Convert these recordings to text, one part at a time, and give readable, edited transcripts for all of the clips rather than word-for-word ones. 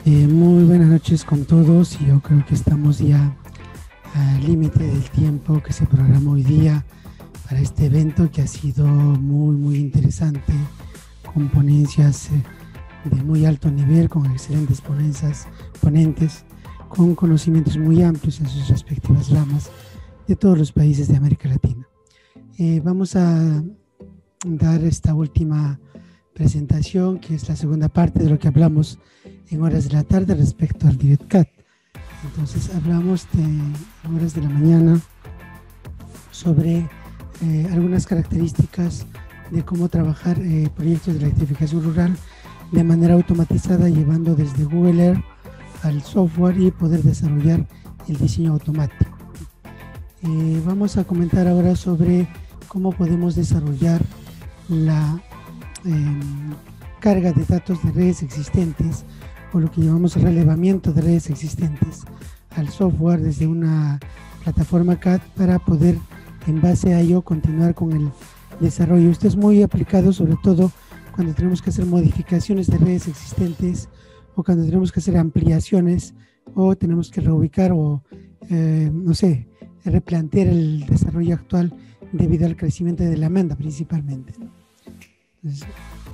Muy buenas noches con todos. Yo creo que estamos ya al límite del tiempo que se programó hoy día para este evento, que ha sido muy interesante, con ponencias de muy alto nivel, con excelentes ponentes, con conocimientos muy amplios en sus respectivas ramas de todos los países de América Latina. Vamos a dar esta última presentación, que es la segunda parte de lo que hablamos en horas de la tarde respecto al DirectCAD. Entonces hablamos en horas de la mañana sobre algunas características de cómo trabajar proyectos de electrificación rural de manera automatizada, llevando desde Google Earth al software y poder desarrollar el diseño automático. Vamos a comentar ahora sobre cómo podemos desarrollar la carga de datos de redes existentes, o lo que llamamos relevamiento de redes existentes al software desde una plataforma CAD, para poder en base a ello continuar con el desarrollo. Esto es muy aplicado sobre todo cuando tenemos que hacer modificaciones de redes existentes, o cuando tenemos que hacer ampliaciones, o tenemos que reubicar o no sé, replantear el desarrollo actual debido al crecimiento de la demanda principalmente, ¿no? Entonces,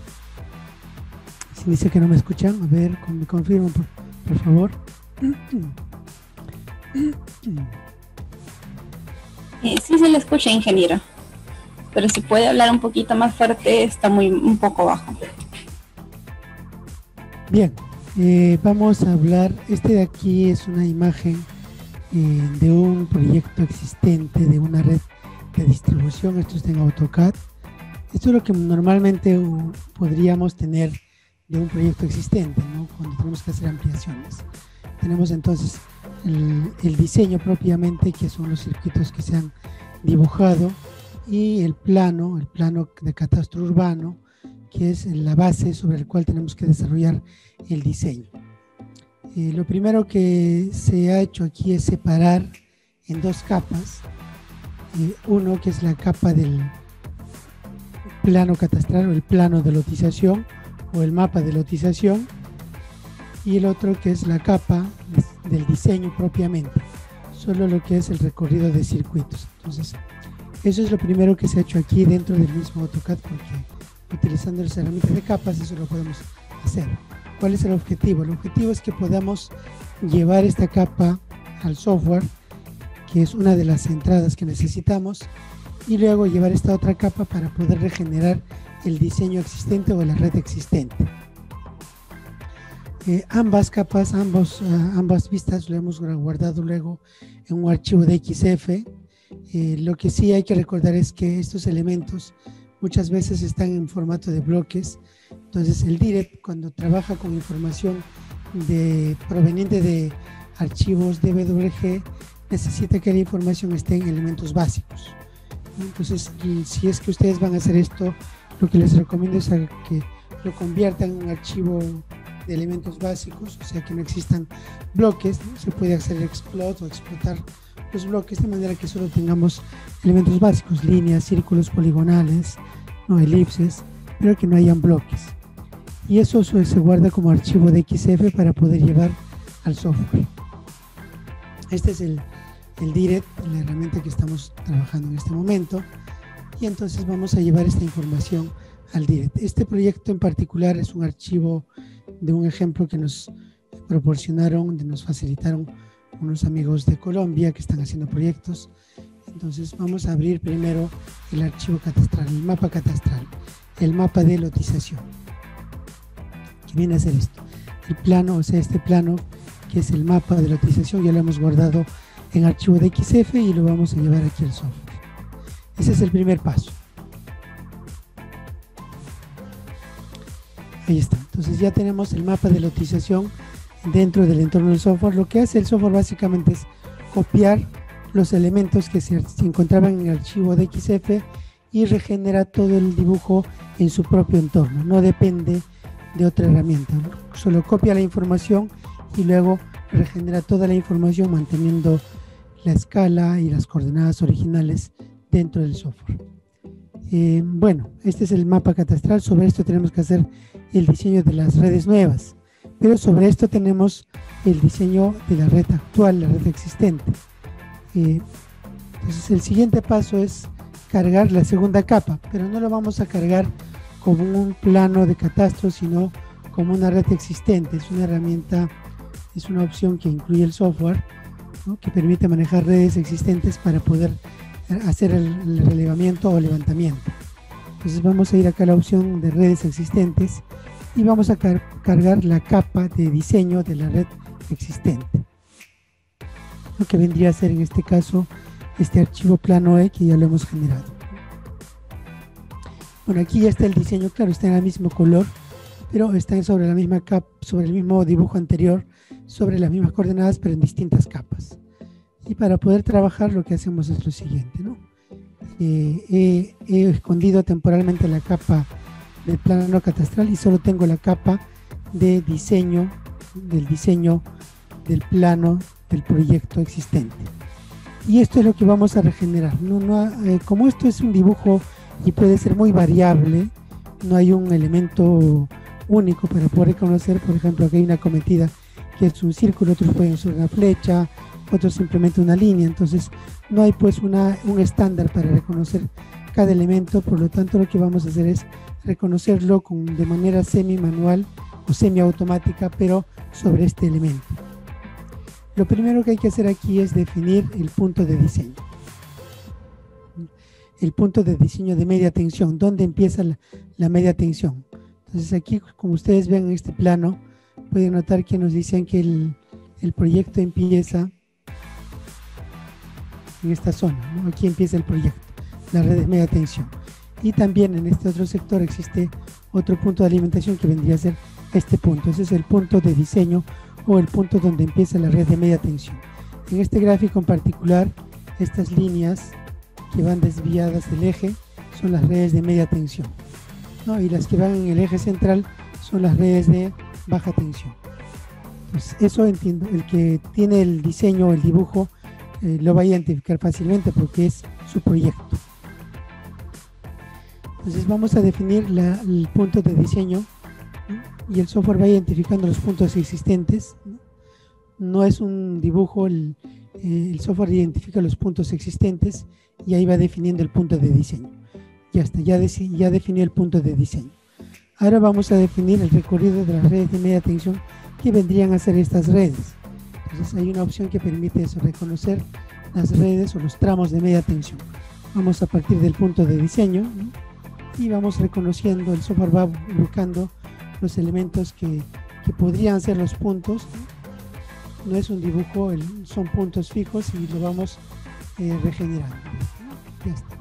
si dice que no me escuchan, a ver, me confirman por favor. Sí se le escucha, ingeniero, pero si puede hablar un poquito más fuerte, está un poco bajo. Bien, vamos a hablar. Este de aquí es una imagen de un proyecto existente, de una red de distribución. Esto está en AutoCAD. Esto es lo que normalmente podríamos tener de un proyecto existente, ¿no? Cuando tenemos que hacer ampliaciones. Tenemos entonces el diseño propiamente, que son los circuitos que se han dibujado, y el plano de catastro urbano, que es la base sobre el cual tenemos que desarrollar el diseño. Lo primero que se ha hecho aquí es separar en dos capas. Uno que es la capa del plano catastral, o el plano de lotización, o el mapa de lotización, y el otro que es la capa del diseño propiamente, solo lo que es el recorrido de circuitos. Entonces, eso es lo primero que se ha hecho aquí dentro del mismo AutoCAD, porque utilizando las herramientas de capas eso lo podemos hacer. ¿Cuál es el objetivo? El objetivo es que podamos llevar esta capa al software, que es una de las entradas que necesitamos, y luego llevar esta otra capa para poder regenerar el diseño existente o la red existente. Ambas capas, ambas vistas lo hemos guardado luego en un archivo de XF. Lo que sí hay que recordar es que estos elementos muchas veces están en formato de bloques. Entonces el Direct, cuando trabaja con información proveniente de archivos DWG, necesita que la información esté en elementos básicos. Entonces, si es que ustedes van a hacer esto, lo que les recomiendo es que lo conviertan en un archivo de elementos básicos, o sea que no existan bloques, ¿no? Se puede hacer explot o explotar los bloques de manera que solo tengamos elementos básicos, líneas, círculos poligonales, no elipses, pero que no hayan bloques. Y eso se guarda como archivo de XF para poder llevar al software. Este es el Direct, la herramienta que estamos trabajando en este momento, y entonces vamos a llevar esta información al Direct. Este proyecto en particular es un archivo de un ejemplo que nos proporcionaron, nos facilitaron unos amigos de Colombia que están haciendo proyectos. Entonces vamos a abrir primero el archivo catastral, el mapa catastral, el mapa de lotización, que viene a ser esto, el plano, o sea, este plano que es el mapa de lotización, ya lo hemos guardado en archivo de XF y lo vamos a llevar aquí al software. Ese es el primer paso. Ahí está. Entonces ya tenemos el mapa de lotización dentro del entorno del software. Lo que hace el software básicamente es copiar los elementos que se encontraban en el archivo de XF y regenera todo el dibujo en su propio entorno. No depende de otra herramienta, ¿no? Solo copia la información y luego regenera toda la información manteniendo la escala y las coordenadas originales dentro del software. Bueno, este es el mapa catastral. Sobre esto tenemos que hacer el diseño de las redes nuevas. Pero sobre esto tenemos el diseño de la red actual, la red existente. Entonces el siguiente paso es cargar la segunda capa, pero no lo vamos a cargar como un plano de catastro, sino como una red existente. Es una herramienta, es una opción que incluye el software, ¿no?, que permite manejar redes existentes para poder hacer el relevamiento o levantamiento. Entonces vamos a ir acá a la opción de redes existentes y vamos a cargar la capa de diseño de la red existente, lo que vendría a ser en este caso este archivo plano E que ya lo hemos generado. Bueno, aquí ya está el diseño, claro, está en el mismo color, pero está sobre la misma capa, sobre el mismo dibujo anterior, sobre las mismas coordenadas, pero en distintas capas. Y para poder trabajar lo que hacemos es lo siguiente, ¿no? He escondido temporalmente la capa del plano catastral y solo tengo la capa de diseño, del plano del proyecto existente. Y esto es lo que vamos a regenerar. Como esto es un dibujo y puede ser muy variable, no hay un elemento único para poder reconocer. Por ejemplo, aquí hay una cometida que es un círculo, otros pueden ser una flecha, otros simplemente una línea. Entonces no hay pues un estándar para reconocer cada elemento. Por lo tanto, lo que vamos a hacer es reconocerlo de manera semi-manual o semi-automática, pero sobre este elemento. Lo primero que hay que hacer aquí es definir el punto de diseño. El punto de diseño de media tensión, ¿dónde empieza la media tensión? Entonces aquí, como ustedes ven en este plano, pueden notar que nos dicen que el proyecto empieza en esta zona, ¿no? Aquí empieza el proyecto, la red de media tensión. Y también en este otro sector existe otro punto de alimentación que vendría a ser este punto. Ese es el punto de diseño o el punto donde empieza la red de media tensión. En este gráfico en particular, estas líneas que van desviadas del eje son las redes de media tensión, ¿no? Y las que van en el eje central son las redes de baja tensión. Pues eso entiendo, el que tiene el diseño o el dibujo lo va a identificar fácilmente porque es su proyecto. Entonces vamos a definir el punto de diseño, ¿no? Y el software va identificando los puntos existentes, ¿no? No es un dibujo, el software identifica los puntos existentes y ahí va definiendo el punto de diseño. Ya está, ya definió el punto de diseño. Ahora vamos a definir el recorrido de las redes de media tensión que vendrían a ser estas redes. Entonces hay una opción que permite eso, reconocer las redes o los tramos de media tensión. Vamos a partir del punto de diseño, ¿no? Y vamos reconociendo, el software va buscando los elementos que podrían ser los puntos, ¿no? No es un dibujo, son puntos fijos y lo vamos regenerando. Ya está.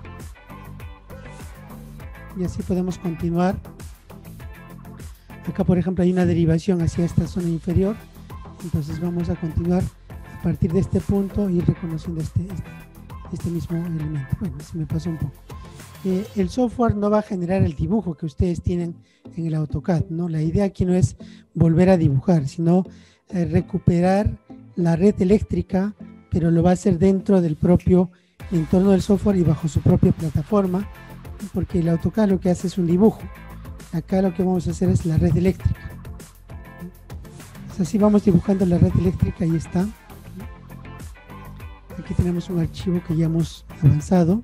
Y así podemos continuar. Acá, por ejemplo, hay una derivación hacia esta zona inferior. Entonces vamos a continuar a partir de este punto y reconociendo este mismo elemento. Bueno, se me pasó un poco. El software no va a generar el dibujo que ustedes tienen en el AutoCAD, ¿no? La idea aquí no es volver a dibujar, sino recuperar la red eléctrica, pero lo va a hacer dentro del propio entorno del software y bajo su propia plataforma, porque el AutoCAD lo que hace es un dibujo. Acá lo que vamos a hacer es la red eléctrica. Así vamos dibujando la red eléctrica, ahí está. Aquí tenemos un archivo que ya hemos avanzado.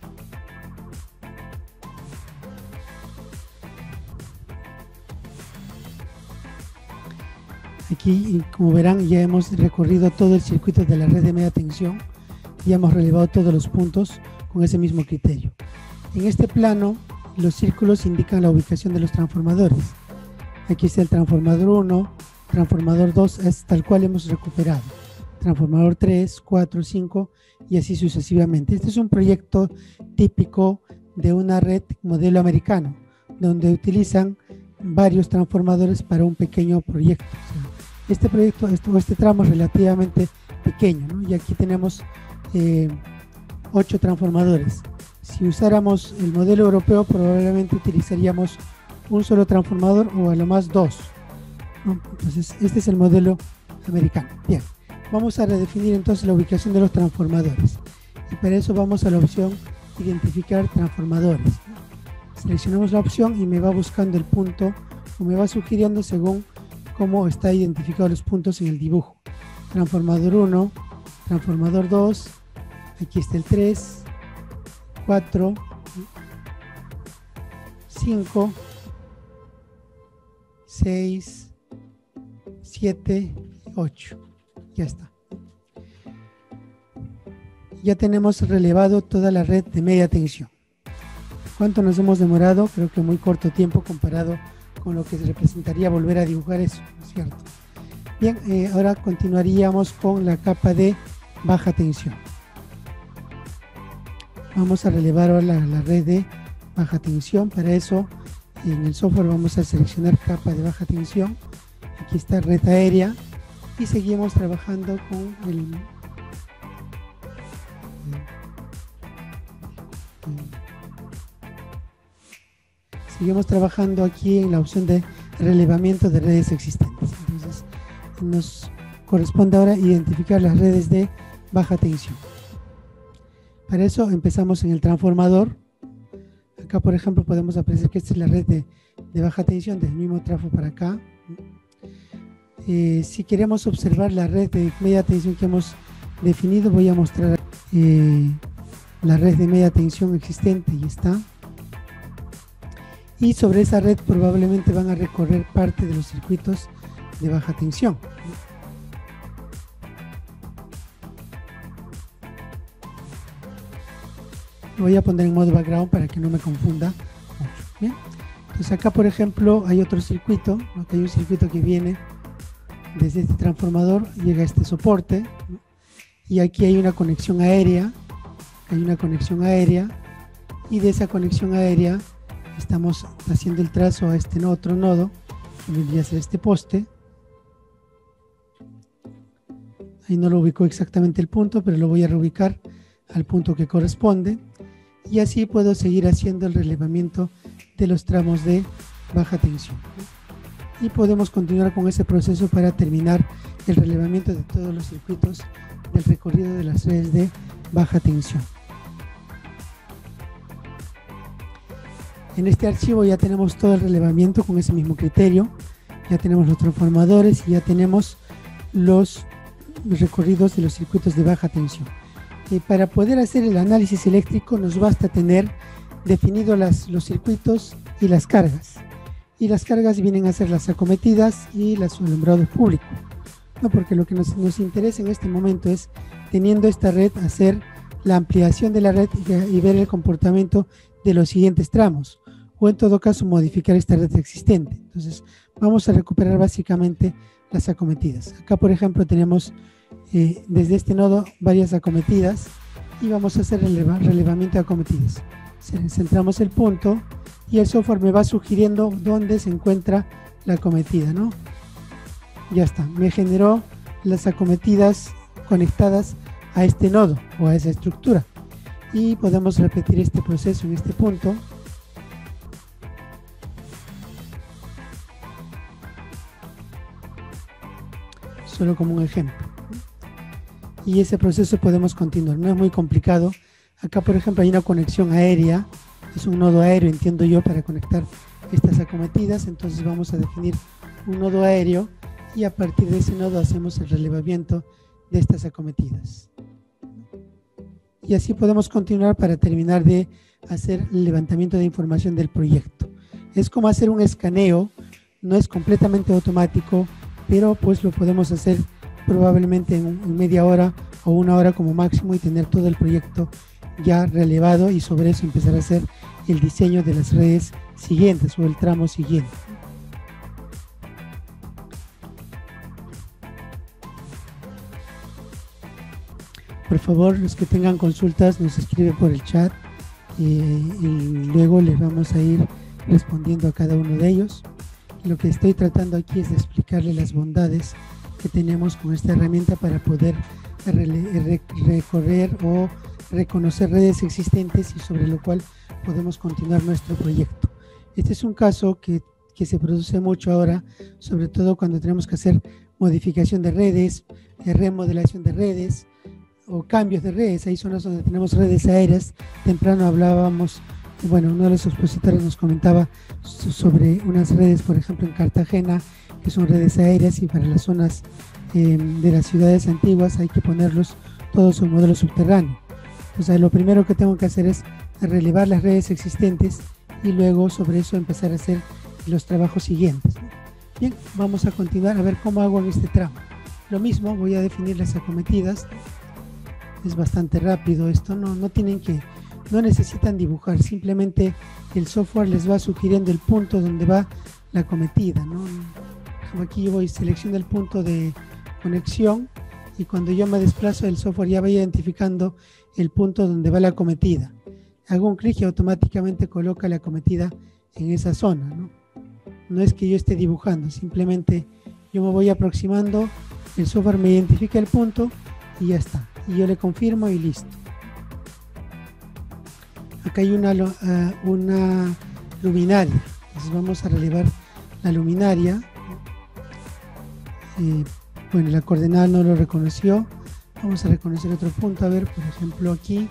Aquí, como verán, ya hemos recorrido todo el circuito de la red de media tensión. Ya hemos relevado todos los puntos con ese mismo criterio. En este plano, los círculos indican la ubicación de los transformadores. Aquí está el transformador 1, transformador 2, es tal cual hemos recuperado. Transformador 3, 4, 5 y así sucesivamente. Este es un proyecto típico de una red modelo americano, donde utilizan varios transformadores para un pequeño proyecto. O sea, este proyecto, este tramo es relativamente pequeño, ¿no? Y aquí tenemos 8 transformadores. Si usáramos el modelo europeo, probablemente utilizaríamos un solo transformador o a lo más 2, ¿no? Entonces, este es el modelo americano. Bien, vamos a redefinir entonces la ubicación de los transformadores. Y para eso vamos a la opción identificar transformadores, ¿no? Seleccionamos la opción y me va buscando el punto o me va sugiriendo según cómo está identificado los puntos en el dibujo. Transformador 1, transformador 2, aquí está el 3, 4, 5, 6, 7, 8. Ya está. Ya tenemos relevado toda la red de media tensión. ¿Cuánto nos hemos demorado? Creo que muy corto tiempo comparado con lo que representaría volver a dibujar eso, ¿no es cierto? Bien, ahora continuaríamos con la capa de baja tensión. Vamos a relevar ahora la red de baja tensión. Para eso, en el software vamos a seleccionar capa de baja tensión. Aquí está red aérea y seguimos trabajando con seguimos trabajando aquí en la opción de relevamiento de redes existentes. Entonces nos corresponde ahora identificar las redes de baja tensión. Para eso empezamos en el transformador. Acá, por ejemplo, podemos apreciar que esta es la red de baja tensión del mismo trafo para acá. Si queremos observar la red de media tensión que hemos definido, voy a mostrar la red de media tensión existente. Ahí está. Y sobre esa red probablemente van a recorrer parte de los circuitos de baja tensión. Lo voy a poner en modo background para que no me confunda mucho. Bien. Entonces acá, por ejemplo, hay otro circuito, ¿no? Hay un circuito que viene desde este transformador, llega a este soporte, ¿no? Y aquí hay una conexión aérea, y de esa conexión aérea estamos haciendo el trazo a este otro nodo, que vendría a ser este poste. Ahí no lo ubicó exactamente el punto, pero lo voy a reubicar al punto que corresponde, y así puedo seguir haciendo el relevamiento de los tramos de baja tensión. Y podemos continuar con ese proceso para terminar el relevamiento de todos los circuitos del recorrido de las redes de baja tensión. En este archivo ya tenemos todo el relevamiento con ese mismo criterio. Ya tenemos los transformadores y ya tenemos los recorridos de los circuitos de baja tensión. Para poder hacer el análisis eléctrico nos basta tener definidos los circuitos y las cargas. Y las cargas vienen a ser las acometidas y los alumbrados públicos, ¿no? Porque lo que nos interesa en este momento es, teniendo esta red, hacer la ampliación de la red y ver el comportamiento de los siguientes tramos, o en todo caso modificar esta red existente. Entonces vamos a recuperar básicamente las acometidas. Acá, por ejemplo, tenemos desde este nodo varias acometidas y vamos a hacer el relevamiento de acometidas. Centramos el punto y el software me va sugiriendo dónde se encuentra la acometida, ¿no? Ya está, me generó las acometidas conectadas a este nodo o a esa estructura, y podemos repetir este proceso en este punto. Solo como un ejemplo. Y ese proceso podemos continuar, no es muy complicado. Acá, por ejemplo, hay una conexión aérea, es un nodo aéreo, entiendo yo, para conectar estas acometidas. Entonces vamos a definir un nodo aéreo y a partir de ese nodo hacemos el relevamiento de estas acometidas. Y así podemos continuar para terminar de hacer el levantamiento de información del proyecto. Es como hacer un escaneo, no es completamente automático, pero pues lo podemos hacer probablemente en media hora o una hora como máximo y tener todo el proyecto ya relevado, y sobre eso empezar a hacer el diseño de las redes siguientes o el tramo siguiente. Por favor, los que tengan consultas nos escriben por el chat y luego les vamos a ir respondiendo a cada uno de ellos. Lo que estoy tratando aquí es de explicarle las bondades que tenemos con esta herramienta para poder recorrer o reconocer redes existentes y sobre lo cual podemos continuar nuestro proyecto. Este es un caso que se produce mucho ahora, sobre todo cuando tenemos que hacer modificación de redes, remodelación de redes o cambios de redes. Hay zonas donde tenemos redes aéreas. Temprano hablábamos Bueno, uno de los expositores nos comentaba sobre unas redes, por ejemplo, en Cartagena, que son redes aéreas, y para las zonas de las ciudades antiguas hay que ponerlos todos en modelo subterráneo. Entonces, lo primero que tengo que hacer es relevar las redes existentes y luego sobre eso empezar a hacer los trabajos siguientes, ¿no? Bien, vamos a continuar a ver cómo hago en este tramo. Lo mismo, voy a definir las acometidas. Es bastante rápido esto, no necesitan dibujar, simplemente el software les va sugiriendo el punto donde va la acometida, ¿no? Aquí yo voy, selecciono el punto de conexión y cuando yo me desplazo el software ya va identificando el punto donde va la acometida. Hago un clic y automáticamente coloca la acometida en esa zona, ¿no? No es que yo esté dibujando, simplemente yo me voy aproximando, el software me identifica el punto y ya está. Y yo le confirmo y listo. Acá hay una luminaria, entonces vamos a relevar la luminaria. Bueno, la coordenada no lo reconoció. Vamos a reconocer otro punto, a ver, por ejemplo aquí.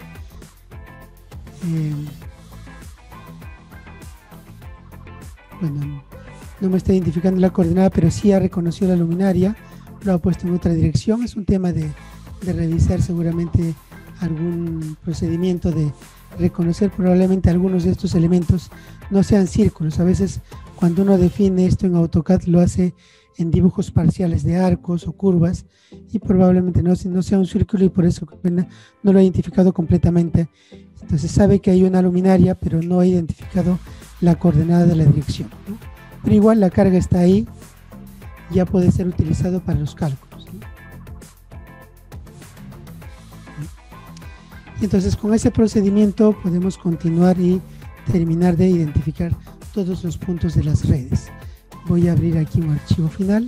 Bueno, no me está identificando la coordenada, pero sí ha reconocido la luminaria, lo ha puesto en otra dirección. Es un tema de revisar seguramente algún procedimiento de reconocer. Probablemente algunos de estos elementos no sean círculos. A veces cuando uno define esto en AutoCAD lo hace en dibujos parciales de arcos o curvas y probablemente no sea un círculo y por eso no lo ha identificado completamente. Entonces sabe que hay una luminaria pero no ha identificado la coordenada de la dirección, ¿no? Pero igual la carga está ahí, ya puede ser utilizado para los cálculos, ¿no? Y entonces con ese procedimiento podemos continuar y terminar de identificar todos los puntos de las redes. Voy a abrir aquí un archivo final.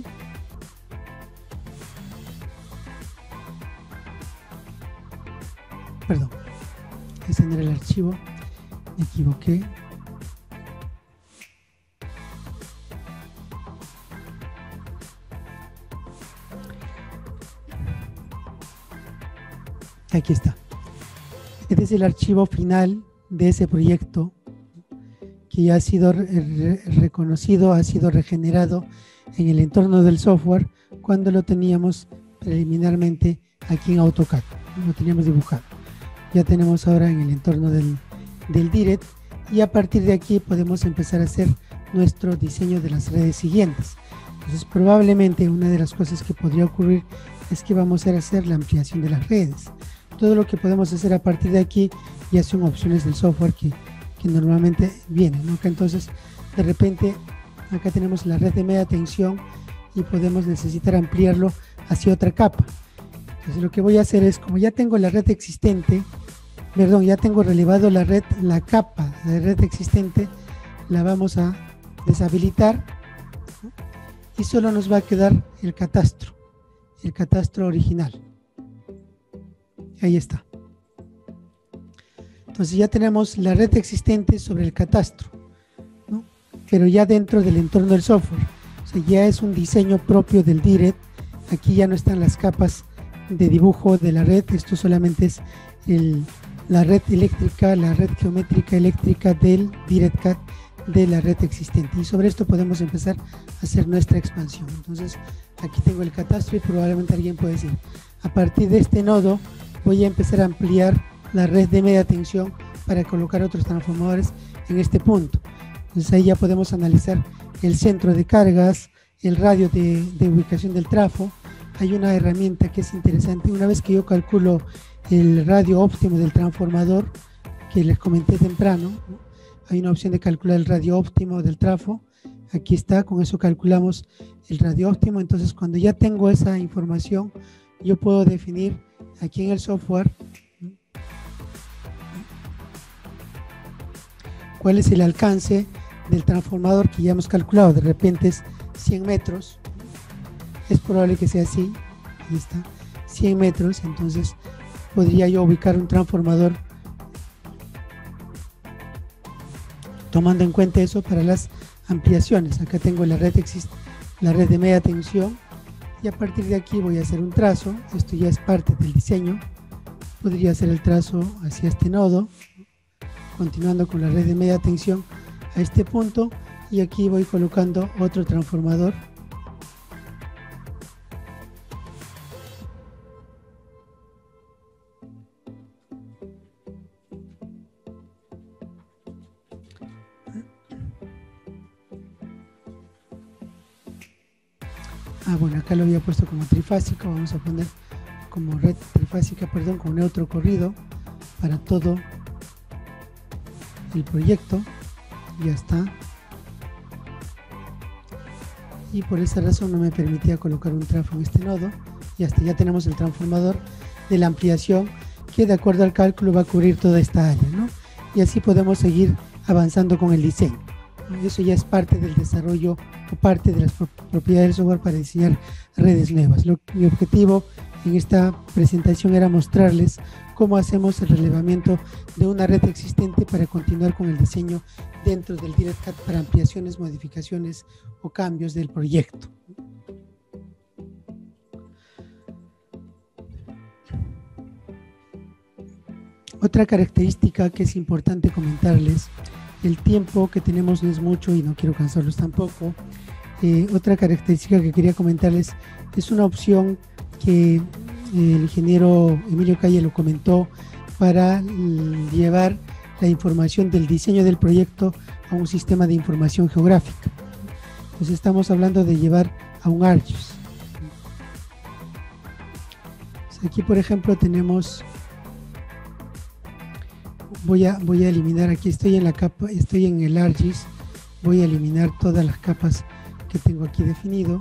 Perdón, ese no era el archivo, me equivoqué. Aquí está. Este es el archivo final de ese proyecto que ya ha sido reconocido, ha sido regenerado en el entorno del software cuando lo teníamos preliminarmente aquí en AutoCAD, lo teníamos dibujado. Ya tenemos ahora en el entorno del Direct y a partir de aquí podemos empezar a hacer nuestro diseño de las redes siguientes. Entonces probablemente una de las cosas que podría ocurrir es que vamos a hacer la ampliación de las redes. Todo lo que podemos hacer a partir de aquí ya son opciones del software que normalmente vienen, ¿no? Que entonces de repente acá tenemos la red de media tensión y podemos necesitar ampliarlo hacia otra capa. Entonces lo que voy a hacer es, como ya tengo la red existente, perdón, ya tengo relevado la capa de red existente, la vamos a deshabilitar, ¿no? Y solo nos va a quedar el catastro original. Ahí está. Entonces ya tenemos la red existente sobre el catastro, ¿no? Pero ya dentro del entorno del software. O sea, ya es un diseño propio del Direct. Aquí ya no están las capas de dibujo de la red. Esto solamente es la red eléctrica, la red geométrica eléctrica del DirectCAD de la red existente. Y sobre esto podemos empezar a hacer nuestra expansión. Entonces aquí tengo el catastro y probablemente alguien puede decir, a partir de este nodo voy a empezar a ampliar la red de media tensión para colocar otros transformadores en este punto. Entonces ahí ya podemos analizar el centro de cargas, el radio de ubicación del trafo. Hay una herramienta que es interesante. Una vez que yo calculo el radio óptimo del transformador que les comenté temprano, ¿no? Hay una opción de calcular el radio óptimo del trafo. Aquí está, con eso calculamos el radio óptimo. Entonces cuando ya tengo esa información, yo puedo definir aquí en el software cuál es el alcance del transformador que ya hemos calculado. De repente es 100 metros, es probable que sea así, ahí está, 100 metros, entonces podría yo ubicar un transformador tomando en cuenta eso para las ampliaciones. Acá tengo la red de media tensión y a partir de aquí voy a hacer un trazo. Esto ya es parte del diseño. Podría hacer el trazo hacia este nodo continuando con la red de media tensión a este punto, y aquí voy colocando otro transformador. Bueno, acá lo había puesto como trifásico, vamos a poner como red trifásica, perdón, con neutro corrido para todo el proyecto. Ya está. Y por esa razón no me permitía colocar un trafo en este nodo. Y hasta ya tenemos el transformador de la ampliación que, de acuerdo al cálculo, va a cubrir toda esta área, ¿no? Y así podemos seguir avanzando con el diseño. Eso ya es parte del desarrollo o parte de las propiedades del software para diseñar redes nuevas. Mi objetivo en esta presentación era mostrarles cómo hacemos el relevamiento de una red existente para continuar con el diseño dentro del DirectCAD para ampliaciones, modificaciones o cambios del proyecto. Otra característica que es importante comentarles: el tiempo que tenemos no es mucho y no quiero cansarlos tampoco. Otra característica que quería comentarles es una opción que el ingeniero Emilio Calle lo comentó para llevar la información del diseño del proyecto a un sistema de información geográfica. Entonces estamos hablando de llevar a un ArcGIS. Aquí, por ejemplo, tenemos... Voy a eliminar, aquí estoy en la capa, estoy en el ArcGIS, voy a eliminar todas las capas que tengo aquí definido.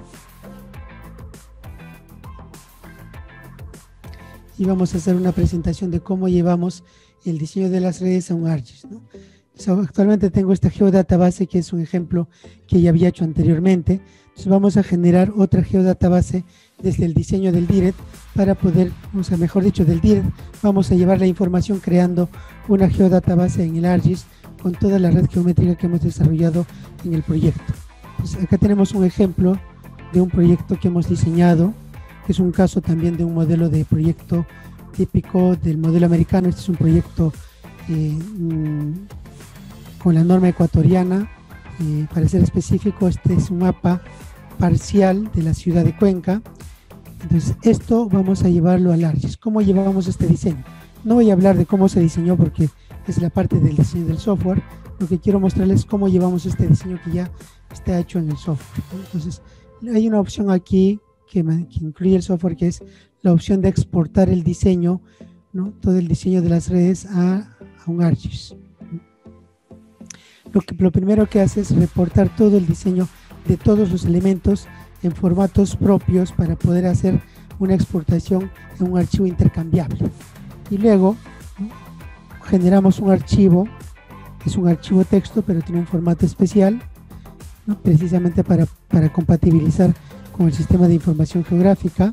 Y vamos a hacer una presentación de cómo llevamos el diseño de las redes a un ArcGIS, ¿no? Entonces, actualmente tengo esta geodatabase que es un ejemplo que ya había hecho anteriormente. Entonces vamos a generar otra geodatabase desde el diseño del Direct para poder, o sea, mejor dicho, del Direct, vamos a llevar la información creando una geodatabase en el ArcGIS con toda la red geométrica que hemos desarrollado en el proyecto. Pues acá tenemos un ejemplo de un proyecto que hemos diseñado, que es un caso también de un modelo de proyecto típico del modelo americano. Este es un proyecto con la norma ecuatoriana. Para ser específico, este es un mapa parcial de la ciudad de Cuenca. Entonces esto vamos a llevarlo al ArcGIS. ¿Cómo llevamos este diseño? No voy a hablar de cómo se diseñó porque es la parte del diseño del software. Lo que quiero mostrarles es cómo llevamos este diseño que ya está hecho en el software. Entonces hay una opción aquí que incluye el software, que es la opción de exportar el diseño, ¿no? Todo el diseño de las redes a un ArcGIS. Lo primero que hace es reportar todo el diseño de todos los elementos en formatos propios para poder hacer una exportación en un archivo intercambiable. Y luego, ¿no?, generamos un archivo, es un archivo texto, pero tiene un formato especial, ¿no?, precisamente para compatibilizar con el sistema de información geográfica.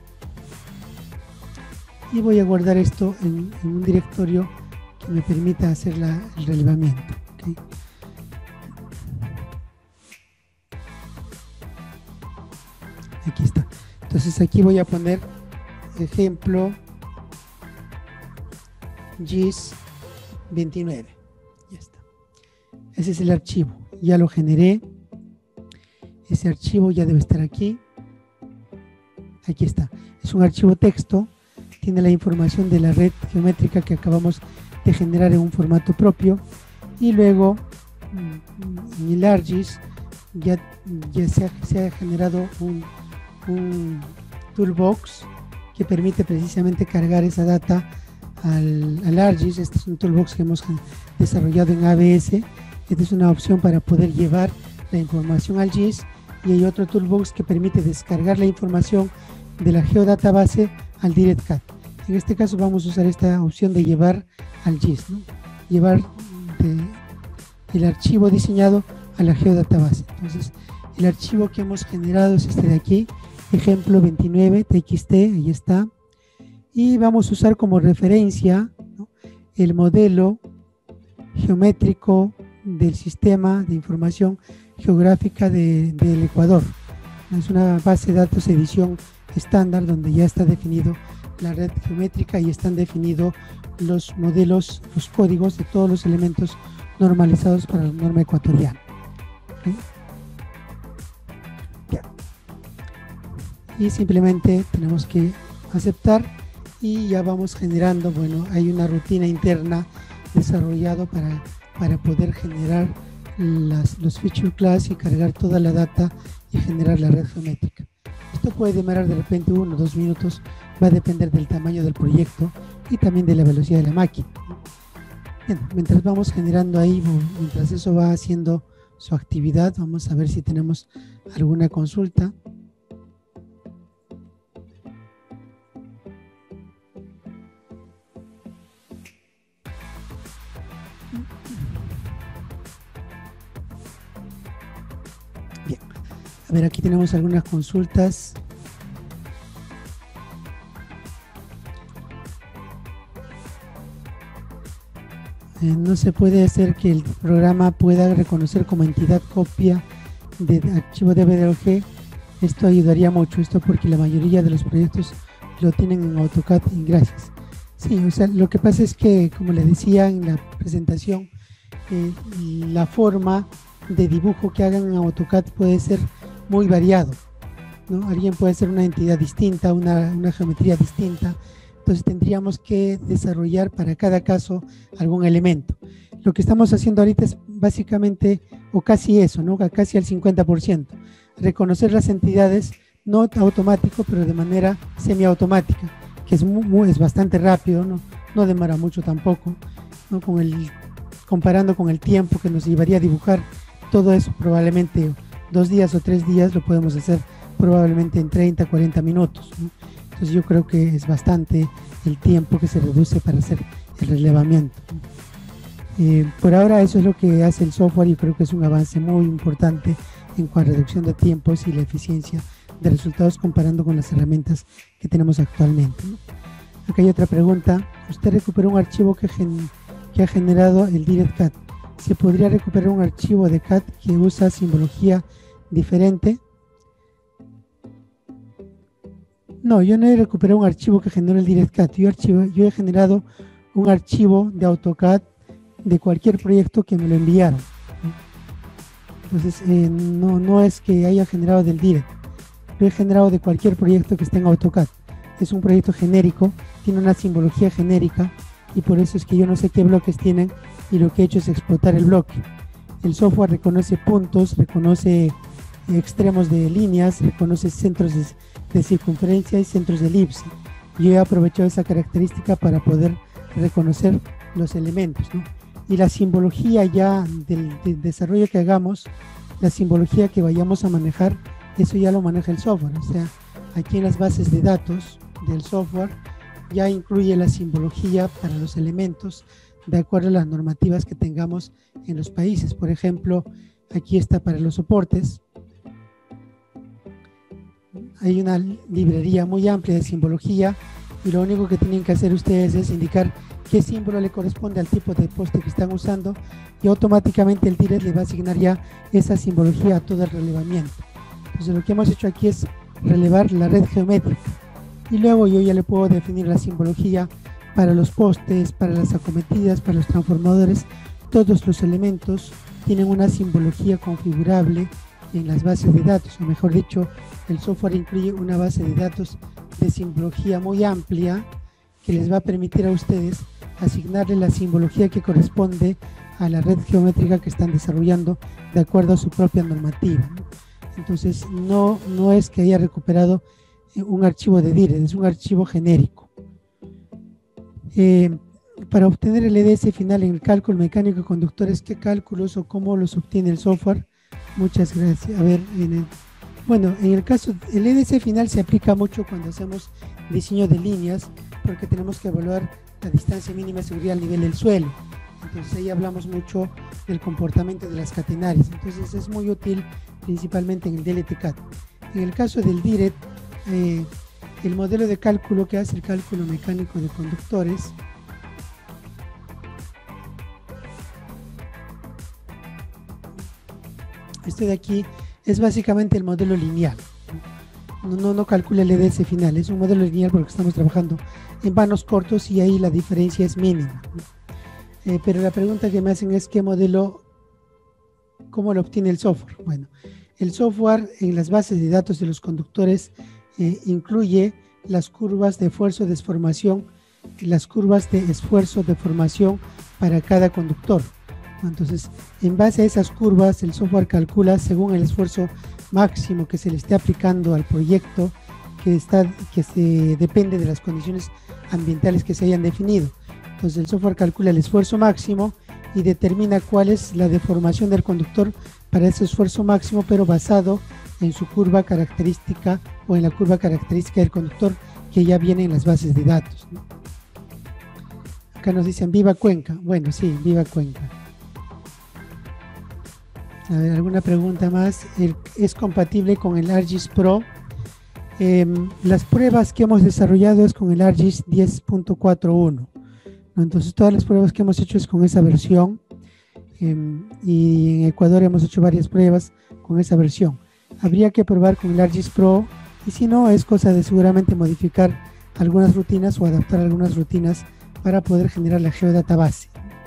Y voy a guardar esto en un directorio que me permita hacer el relevamiento. ¿Okay? Aquí está. Entonces aquí voy a poner ejemplo GIS 29. Ya está. Ese es el archivo. Ya lo generé. Ese archivo ya debe estar aquí. Aquí está. Es un archivo texto. Tiene la información de la red geométrica que acabamos de generar en un formato propio. Y luego en el ArcGIS ya se ha generado un toolbox que permite precisamente cargar esa data al ArcGIS. Este es un toolbox que hemos desarrollado en ABS. Esta es una opción para poder llevar la información al GIS, y hay otro toolbox que permite descargar la información de la geodatabase al DirectCAD. En este caso vamos a usar esta opción de llevar al GIS, ¿no? Llevar el archivo diseñado a la geodatabase. Entonces el archivo que hemos generado es este de aquí, ejemplo 29 txt, ahí está, y vamos a usar como referencia, ¿no?, el modelo geométrico del sistema de información geográfica del Ecuador. Es una base de datos edición estándar donde ya está definido la red geométrica y están definidos los modelos, los códigos de todos los elementos normalizados para la norma ecuatoriana. ¿Okay? Bien. Y simplemente tenemos que aceptar y ya vamos generando, bueno, hay una rutina interna desarrollada para poder generar los feature class y cargar toda la data y generar la red geométrica. Esto puede demorar de repente 1 o 2 minutos, va a depender del tamaño del proyecto y también de la velocidad de la máquina. Bien, mientras vamos generando ahí, mientras eso va haciendo su actividad, vamos a ver si tenemos alguna consulta. Bien, a ver, aquí tenemos algunas consultas. No se puede hacer que el programa pueda reconocer como entidad copia de archivo DB. Esto ayudaría mucho, esto porque la mayoría de los proyectos lo tienen en AutoCAD y gracias. Sí, o sea, lo que pasa es que, como les decía en la presentación, la forma de dibujo que hagan en AutoCAD puede ser muy variado, ¿no? Alguien puede ser una entidad distinta, una geometría distinta. Entonces tendríamos que desarrollar para cada caso algún elemento. Lo que estamos haciendo ahorita es básicamente, o casi eso, ¿no? Casi al 50%. Reconocer las entidades, no automático, pero de manera semiautomática, que es bastante rápido, no demora mucho tampoco, ¿no? Comparando con el tiempo que nos llevaría a dibujar todo eso, probablemente 2 días o 3 días, lo podemos hacer probablemente en 30, 40 minutos, ¿no? Entonces yo creo que es bastante el tiempo que se reduce para hacer el relevamiento. Por ahora eso es lo que hace el software y creo que es un avance muy importante en cuanto a reducción de tiempos y la eficiencia de resultados comparando con las herramientas que tenemos actualmente, ¿no? Acá hay otra pregunta. Usted recuperó un archivo que ha generado el DirectCAD. ¿Se podría recuperar un archivo de CAD que usa simbología diferente? No, yo no he recuperado un archivo que generó el DirectCAD. Yo he generado un archivo de AutoCAD de cualquier proyecto que me lo enviaron. Entonces, no es que haya generado del Direct. Lo he generado de cualquier proyecto que esté en AutoCAD. Es un proyecto genérico, tiene una simbología genérica y por eso es que yo no sé qué bloques tienen y lo que he hecho es explotar el bloque. El software reconoce puntos, reconoce extremos de líneas, reconoce centros de circunferencia y centros de elipse. Yo he aprovechado esa característica para poder reconocer los elementos, ¿no? Y la simbología ya del desarrollo que hagamos, la simbología que vayamos a manejar, eso ya lo maneja el software. O sea, aquí en las bases de datos del software ya incluye la simbología para los elementos de acuerdo a las normativas que tengamos en los países. Por ejemplo, aquí está para los soportes. Hay una librería muy amplia de simbología y lo único que tienen que hacer ustedes es indicar qué símbolo le corresponde al tipo de poste que están usando y automáticamente el Direct le va a asignar ya esa simbología a todo el relevamiento. Entonces lo que hemos hecho aquí es relevar la red geométrica y luego yo ya le puedo definir la simbología para los postes, para las acometidas, para los transformadores. Todos los elementos tienen una simbología configurable en las bases de datos, o mejor dicho, el software incluye una base de datos de simbología muy amplia que les va a permitir a ustedes asignarle la simbología que corresponde a la red geométrica que están desarrollando de acuerdo a su propia normativa, ¿no? Entonces no es que haya recuperado un archivo de Direct, es un archivo genérico. Para obtener el EDS final en el cálculo mecánico de conductores, ¿qué cálculos o cómo los obtiene el software? Muchas gracias. A ver, bueno, en el caso, el EDS final se aplica mucho cuando hacemos diseño de líneas, porque tenemos que evaluar la distancia mínima de seguridad al nivel del suelo. Entonces ahí hablamos mucho del comportamiento de las catenarias. Entonces es muy útil principalmente en el DLT-CAD. En el caso del Direct, el modelo de cálculo que hace el cálculo mecánico de conductores este de aquí es básicamente el modelo lineal, ¿no? no calcula el EDS final, es un modelo lineal porque estamos trabajando en vanos cortos y ahí la diferencia es mínima, ¿no? Pero la pregunta que me hacen es ¿qué modelo, cómo lo obtiene el software? Bueno, el software en las bases de datos de los conductores incluye las curvas de esfuerzo-deformación y las curvas de esfuerzo-deformación para cada conductor. Entonces, en base a esas curvas, el software calcula según el esfuerzo máximo que se le esté aplicando al proyecto, depende de las condiciones ambientales que se hayan definido. Entonces, el software calcula el esfuerzo máximo y determina cuál es la deformación del conductor para ese esfuerzo máximo, pero basado en su curva característica o en la curva característica del conductor que ya viene en las bases de datos, ¿no? Acá nos dicen Viva Cuenca. Bueno, sí, Viva Cuenca. A ver, ¿alguna pregunta más? ¿Es compatible con el ArcGIS Pro? Las pruebas que hemos desarrollado es con el ArcGIS 10.41, ¿no? Entonces todas las pruebas que hemos hecho es con esa versión, y en Ecuador hemos hecho varias pruebas con esa versión. Habría que probar con el ArcGIS Pro y si no es cosa de seguramente modificar algunas rutinas o adaptar algunas rutinas para poder generar la geodatabase.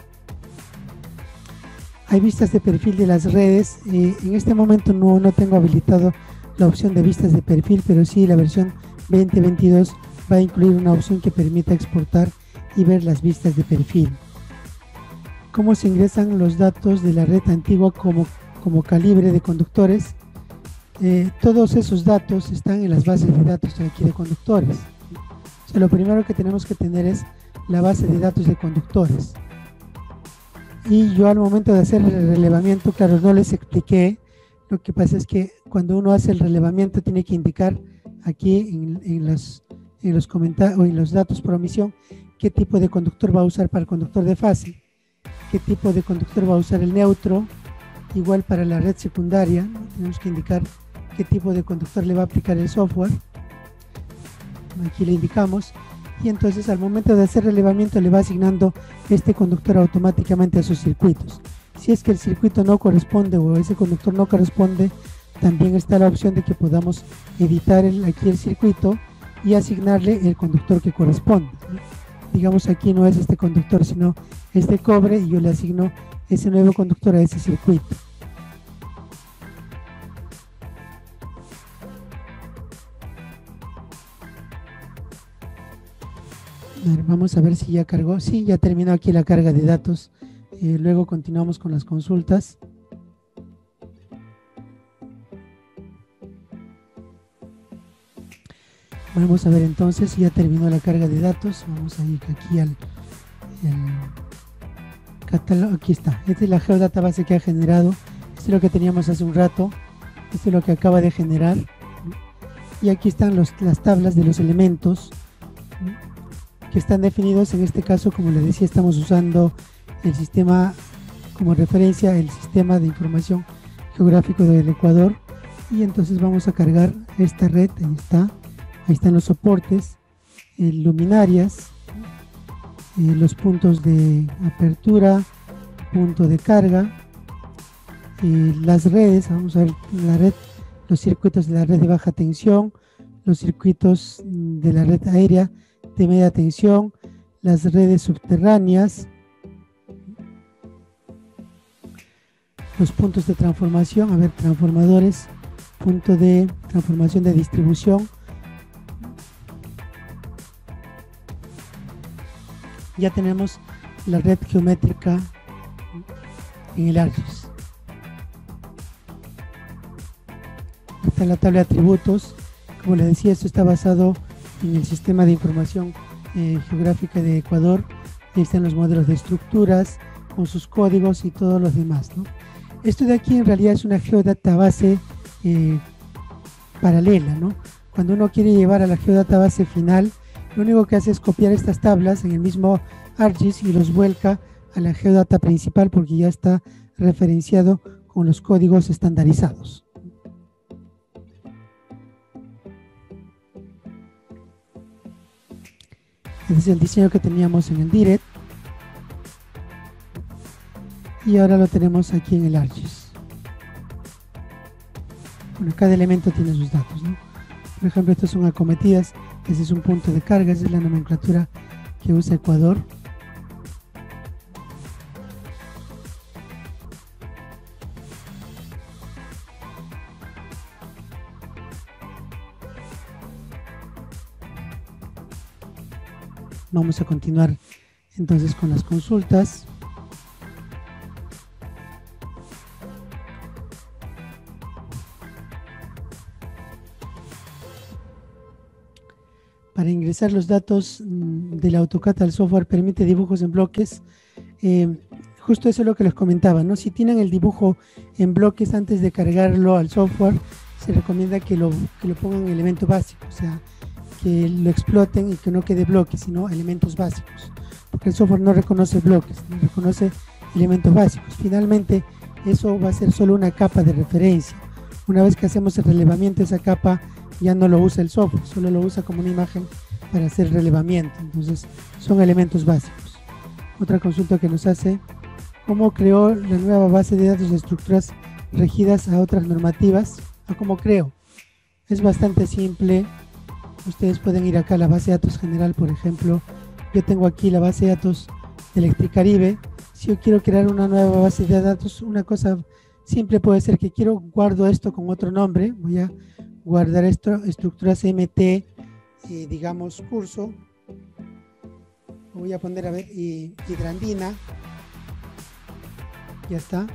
Hay vistas de perfil de las redes. En este momento no tengo habilitado la opción de vistas de perfil, pero sí la versión 2022 va a incluir una opción que permita exportar y ver las vistas de perfil. ¿Cómo se ingresan los datos de la red antigua como calibre de conductores? Todos esos datos están en las bases de datos de aquí de conductores. O sea, lo primero que tenemos que tener es la base de datos de conductores. Y yo al momento de hacer el relevamiento, claro, no les expliqué. Lo que pasa es que cuando uno hace el relevamiento tiene que indicar aquí en los comentarios o en los datos por omisión qué tipo de conductor va a usar para el conductor de fase, qué tipo de conductor va a usar el neutro, igual para la red secundaria, ¿no? Tenemos que indicar qué tipo de conductor le va a aplicar el software. Aquí le indicamos. Y entonces al momento de hacer relevamiento le va asignando este conductor automáticamente a sus circuitos. Si es que el circuito no corresponde o ese conductor no corresponde, también está la opción de que podamos editar aquí el circuito y asignarle el conductor que corresponde, ¿no? Digamos aquí no es este conductor sino este cobre y yo le asigno ese nuevo conductor a ese circuito. Vamos a ver si ya cargó. Sí, ya terminó aquí la carga de datos. Luego continuamos con las consultas. Vamos a ver entonces si ya terminó la carga de datos. Vamos a ir aquí al catálogo. Aquí está. Esta es la geodatabase que ha generado. Esto es lo que teníamos hace un rato. Esto es lo que acaba de generar. Y aquí están las tablas de los elementos que están definidos. En este caso, como les decía, estamos usando el sistema como referencia, el sistema de información geográfico del Ecuador, y entonces vamos a cargar esta red. Ahí están los soportes, luminarias, los puntos de apertura, punto de carga, las redes. Vamos a ver la red, los circuitos de la red de baja tensión, los circuitos de la red aérea de media tensión, las redes subterráneas, los puntos de transformación, a ver, transformadores, punto de transformación de distribución. Ya tenemos la red geométrica en el ArcGIS. Está la tabla de atributos. Como les decía, esto está basado en el sistema de información geográfica de Ecuador. Ahí están los modelos de estructuras con sus códigos y todos los demás, ¿no? Esto de aquí en realidad es una geodatabase paralela, ¿no? Cuando uno quiere llevar a la geodatabase final, lo único que hace es copiar estas tablas en el mismo ArcGIS y los vuelca a la geodata principal porque ya está referenciado con los códigos estandarizados. Este es el diseño que teníamos en el Direct y ahora lo tenemos aquí en el ArcGIS. Bueno, cada elemento tiene sus datos, ¿no? Por ejemplo, estas son acometidas, ese es un punto de carga, esa es la nomenclatura que usa Ecuador. Vamos a continuar entonces con las consultas. Para ingresar los datos del AutoCAD al software permite dibujos en bloques. Justo eso es lo que les comentaba, ¿no? Si tienen el dibujo en bloques antes de cargarlo al software, se recomienda que lo pongan en elemento básico, o sea, que lo exploten y que no quede bloques, sino elementos básicos, porque el software no reconoce bloques, no reconoce elementos básicos. Finalmente, eso va a ser solo una capa de referencia. Una vez que hacemos el relevamiento, esa capa ya no lo usa el software, solo lo usa como una imagen para hacer relevamiento. Entonces, son elementos básicos. Otra consulta que nos hace: ¿cómo creó la nueva base de datos de estructuras regidas a otras normativas? ¿Cómo creo? Es bastante simple. Ustedes pueden ir acá a la base de datos general, por ejemplo. Yo tengo aquí la base de datos de Electricaribe. Si yo quiero crear una nueva base de datos, una cosa simple puede ser que guardo esto con otro nombre. Voy a guardar esto, estructuras MT, digamos curso. Voy a poner, a ver, hidrandina. Ya está.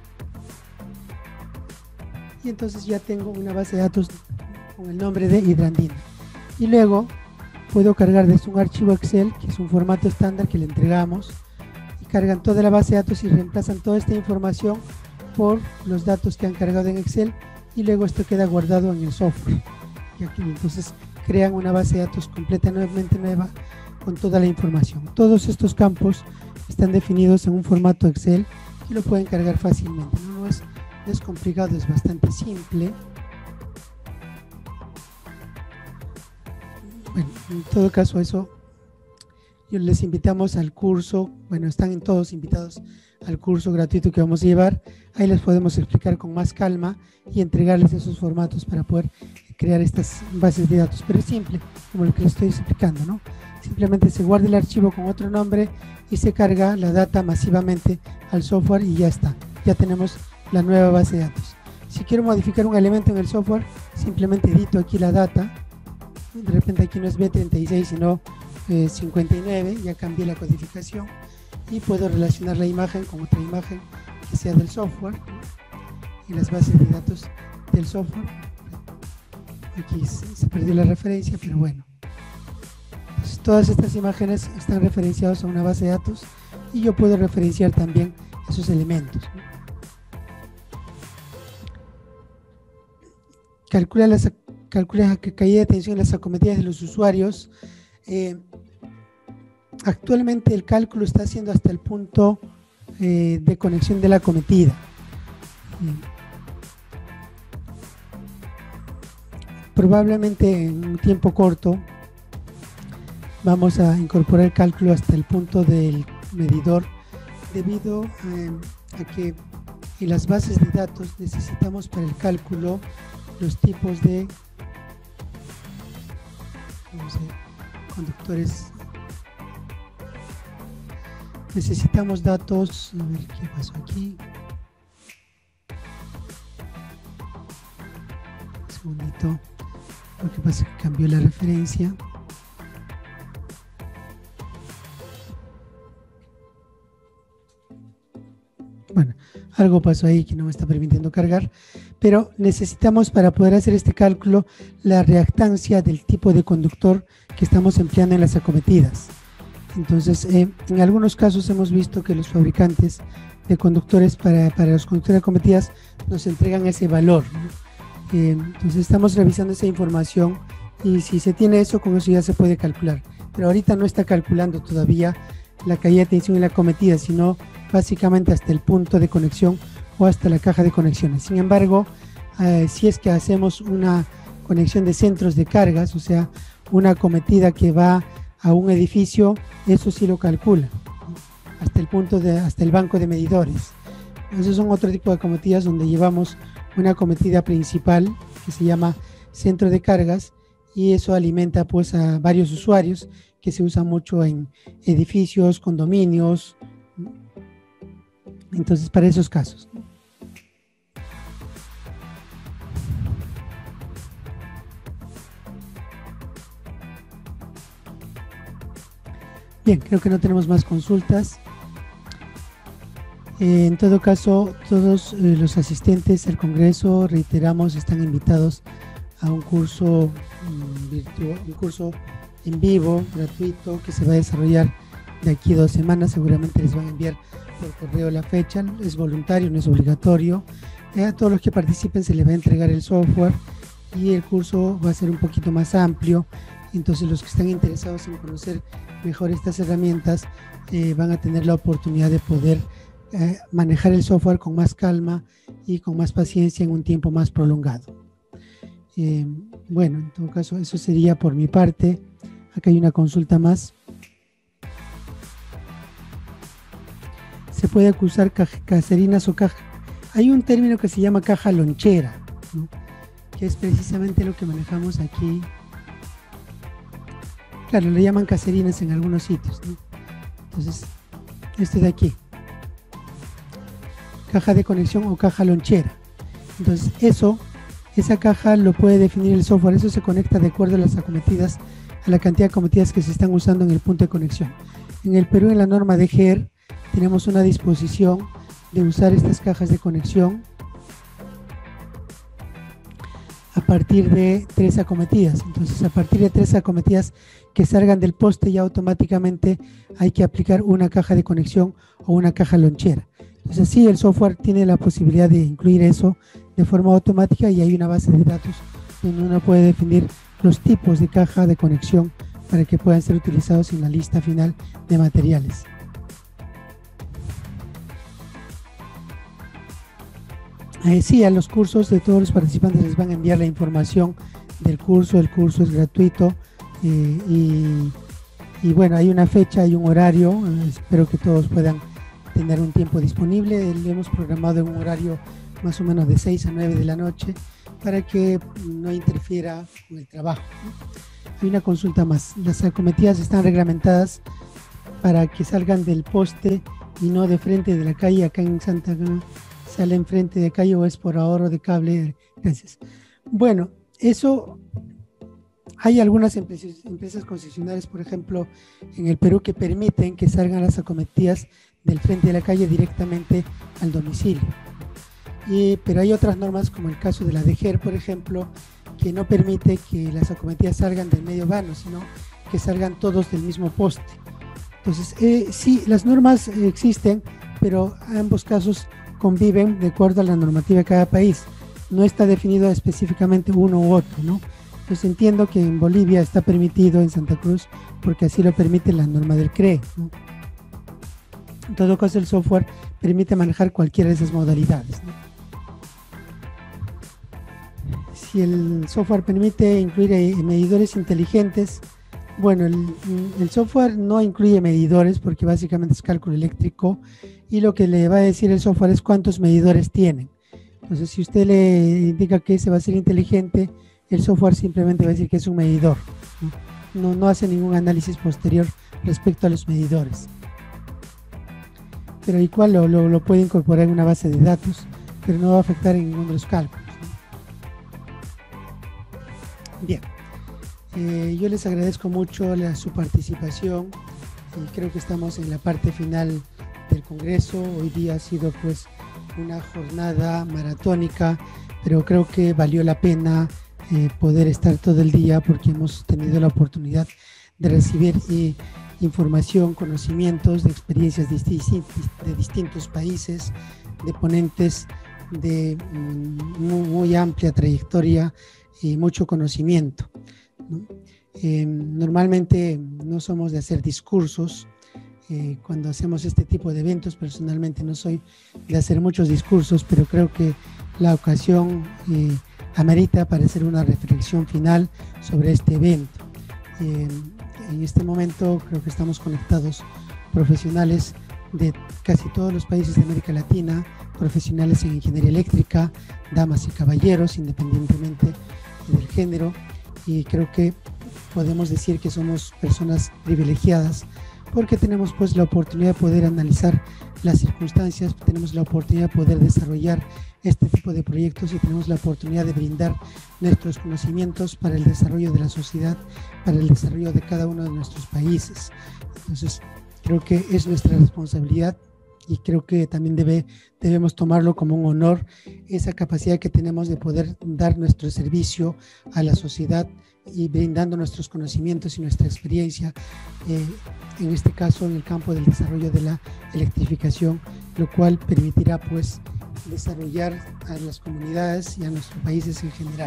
Y entonces ya tengo una base de datos con el nombre de hidrandina. Y luego puedo cargar desde un archivo Excel, que es un formato estándar que le entregamos, y cargan toda la base de datos y reemplazan toda esta información por los datos que han cargado en Excel, y luego esto queda guardado en el software. Y aquí entonces crean una base de datos completamente nueva con toda la información. Todos estos campos están definidos en un formato Excel y lo pueden cargar fácilmente. No es complicado, es bastante simple. Bueno, en todo caso, eso, yo les invitamos al curso. Bueno, están todos invitados al curso gratuito que vamos a llevar. Ahí les podemos explicar con más calma y entregarles esos formatos para poder crear estas bases de datos. Pero es simple, como lo que les estoy explicando, ¿no? Simplemente se guarda el archivo con otro nombre y se carga la data masivamente al software y ya está. Ya tenemos la nueva base de datos. Si quiero modificar un elemento en el software, simplemente edito aquí la data. De repente aquí no es B36 sino 59, ya cambié la codificación y puedo relacionar la imagen con otra imagen que sea del software y las bases de datos del software. Aquí se perdió la referencia, pero bueno. Entonces, todas estas imágenes están referenciadas a una base de datos y yo puedo referenciar también esos elementos, ¿no? Calcula la caída de atención en las acometidas de los usuarios. Actualmente el cálculo está haciendo hasta el punto de conexión de la acometida. Probablemente en un tiempo corto vamos a incorporar el cálculo hasta el punto del medidor, debido a que en las bases de datos necesitamos para el cálculo los tipos de conductores. Necesitamos datos, a ver qué pasó aquí. Un segundito. Lo que pasa es que cambió la referencia. Bueno, algo pasó ahí que no me está permitiendo cargar, pero necesitamos, para poder hacer este cálculo, la reactancia del tipo de conductor que estamos empleando en las acometidas. Entonces, en algunos casos hemos visto que los fabricantes de conductores para los conductores de acometidas nos entregan ese valor, ¿no? Entonces estamos revisando esa información y si se tiene eso, con eso ya se puede calcular. Pero ahorita no está calculando todavía la caída de tensión en la acometida, sino básicamente hasta el punto de conexión o hasta la caja de conexiones. Sin embargo, si es que hacemos una conexión de centros de cargas, o sea, una acometida que va a un edificio, eso sí lo calcula, ¿no? Hasta el banco de medidores. Esos son otro tipo de acometidas donde llevamos una acometida principal que se llama centro de cargas y eso alimenta pues a varios usuarios, que se usa mucho en edificios, condominios, entonces para esos casos. Bien, creo que no tenemos más consultas. En todo caso, todos los asistentes al Congreso, reiteramos, están invitados a un curso virtual, un curso en vivo, gratuito, que se va a desarrollar de aquí a 2 semanas. Seguramente les van a enviar por correo la fecha. Es voluntario, no es obligatorio. A todos los que participen se les va a entregar el software y el curso va a ser un poquito más amplio. Entonces los que están interesados en conocer mejor estas herramientas van a tener la oportunidad de poder manejar el software con más calma y con más paciencia en un tiempo más prolongado. Bueno, en todo caso, eso sería por mi parte. Acá hay una consulta más. ¿Se puede usar caserinas o caja? Hay un término que se llama caja lonchera, ¿no? Que es precisamente lo que manejamos aquí. Claro, le llaman caserinas en algunos sitios, ¿no? Entonces, este de aquí. Caja de conexión o caja lonchera. Entonces, esa caja lo puede definir el software. Eso se conecta de acuerdo a las acometidas, a la cantidad de acometidas que se están usando en el punto de conexión. En el Perú, en la norma de GER, tenemos una disposición de usar estas cajas de conexión a partir de 3 acometidas. Entonces, a partir de 3 acometidas que salgan del poste, ya automáticamente hay que aplicar una caja de conexión o una caja lonchera. Entonces, sí, el software tiene la posibilidad de incluir eso de forma automática, y hay una base de datos donde uno puede definir los tipos de caja de conexión para que puedan ser utilizados en la lista final de materiales. Sí, a los cursos de todos los participantes les van a enviar la información del curso. El curso es gratuito y bueno, hay una fecha, hay un horario. Espero que todos puedan tener un tiempo disponible. Le hemos programado en un horario más o menos de 6 a 9 de la noche para que no interfiera con el trabajo, ¿no? Hay una consulta más. Las acometidas están reglamentadas para que salgan del poste y no de frente de la calle. Acá en Santa Ana sale enfrente de calle, o es por ahorro de cable. Gracias. Bueno, eso hay algunas empresas concesionarias, por ejemplo, en el Perú, que permiten que salgan las acometidas del frente de la calle directamente al domicilio. Pero hay otras normas, como el caso de la de GER, por ejemplo, que no permite que las acometidas salgan del medio vano, sino que salgan todos del mismo poste. Entonces, sí, las normas existen, pero ambos casos conviven de acuerdo a la normativa de cada país. No está definido específicamente uno u otro, ¿no? Pues entiendo que en Bolivia está permitido, en Santa Cruz, porque así lo permite la norma del CRE, ¿no? En todo caso, el software permite manejar cualquiera de esas modalidades, ¿no? Si el software permite incluir medidores inteligentes, bueno, el software no incluye medidores porque básicamente es cálculo eléctrico, y lo que le va a decir el software es cuántos medidores tienen. Entonces, si usted le indica que ese va a ser inteligente, el software simplemente va a decir que es un medidor, ¿no? No hace ningún análisis posterior respecto a los medidores. Pero igual lo puede incorporar en una base de datos, pero no va a afectar en ninguno de los cálculos, ¿no? Bien. Yo les agradezco mucho su participación, y creo que estamos en la parte final del Congreso. Hoy día ha sido pues una jornada maratónica, pero creo que valió la pena poder estar todo el día, porque hemos tenido la oportunidad de recibir información, conocimientos de experiencias de distintos países, de ponentes de muy amplia trayectoria y mucho conocimiento, ¿no? Normalmente no somos de hacer discursos. Cuando hacemos este tipo de eventos, personalmente no soy de hacer muchos discursos, pero creo que la ocasión amerita para hacer una reflexión final sobre este evento. En este momento creo que estamos conectados profesionales de casi todos los países de América Latina, profesionales en ingeniería eléctrica, damas y caballeros, independientemente del género, y creo que podemos decir que somos personas privilegiadas porque tenemos pues la oportunidad de poder analizar las circunstancias, tenemos la oportunidad de poder desarrollar este tipo de proyectos y tenemos la oportunidad de brindar nuestros conocimientos para el desarrollo de la sociedad, para el desarrollo de cada uno de nuestros países. Entonces, creo que es nuestra responsabilidad y creo que también debemos tomarlo como un honor, esa capacidad que tenemos de poder dar nuestro servicio a la sociedad y brindando nuestros conocimientos y nuestra experiencia, en este caso en el campo del desarrollo de la electrificación, lo cual permitirá pues desarrollar a las comunidades y a nuestros países en general.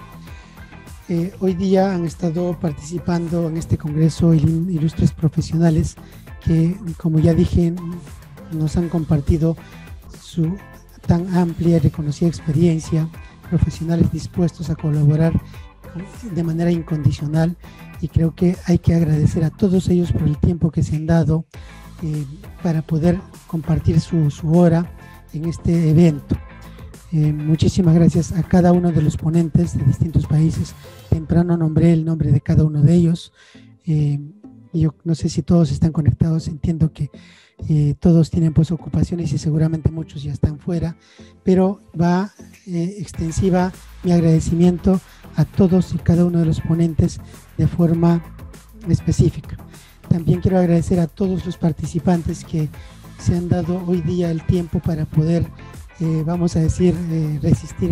Hoy día han estado participando en este congreso ilustres profesionales que, como ya dije, nos han compartido su tan amplia y reconocida experiencia, profesionales dispuestos a colaborar de manera incondicional, y creo que hay que agradecer a todos ellos por el tiempo que se han dado para poder compartir su hora en este evento. Muchísimas gracias a cada uno de los ponentes de distintos países. Temprano nombré el nombre de cada uno de ellos. Yo no sé si todos están conectados, entiendo que todos tienen pues ocupaciones y seguramente muchos ya están fuera, pero va extensiva mi agradecimiento a todos y cada uno de los ponentes de forma específica. También quiero agradecer a todos los participantes que se han dado hoy día el tiempo para poder, vamos a decir, resistir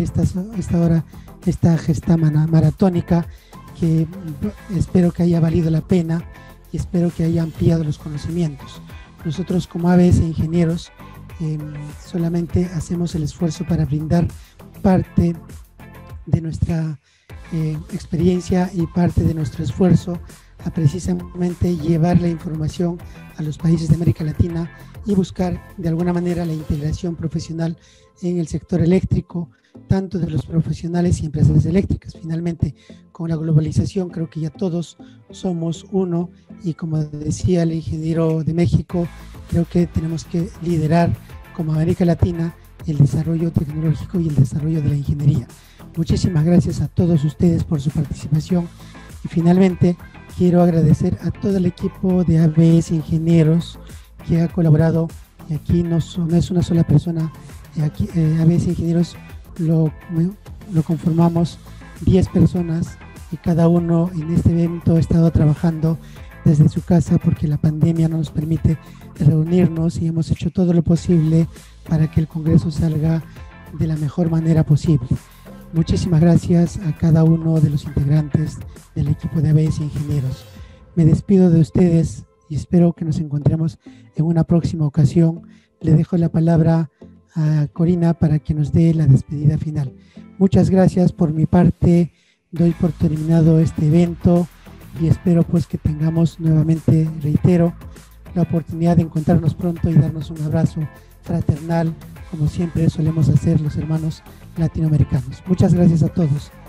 esta gesta maratónica, que espero que haya valido la pena y espero que haya ampliado los conocimientos. Nosotros como ABS Ingenieros solamente hacemos el esfuerzo para brindar parte de nuestra experiencia y parte de nuestro esfuerzo a precisamente llevar la información a los países de América Latina y buscar de alguna manera la integración profesional en el sector eléctrico, tanto de los profesionales y empresas eléctricas. Finalmente, con la globalización creo que ya todos somos uno, y como decía el ingeniero de México, creo que tenemos que liderar como América Latina el desarrollo tecnológico y el desarrollo de la ingeniería. Muchísimas gracias a todos ustedes por su participación, y finalmente quiero agradecer a todo el equipo de ABS Ingenieros que ha colaborado, y aquí no es una sola persona, aquí ABS Ingenieros lo conformamos 10 personas, y cada uno en este evento ha estado trabajando desde su casa porque la pandemia no nos permite reunirnos, y hemos hecho todo lo posible para que el Congreso salga de la mejor manera posible. Muchísimas gracias a cada uno de los integrantes del equipo de ABS Ingenieros. Me despido de ustedes y espero que nos encontremos en una próxima ocasión. Le dejo la palabra a Corina para que nos dé la despedida final. Muchas gracias. Por mi parte, doy por terminado este evento y espero pues que tengamos nuevamente, reitero, la oportunidad de encontrarnos pronto y darnos un abrazo fraternal, como siempre solemos hacer los hermanos latinoamericanos. Muchas gracias a todos.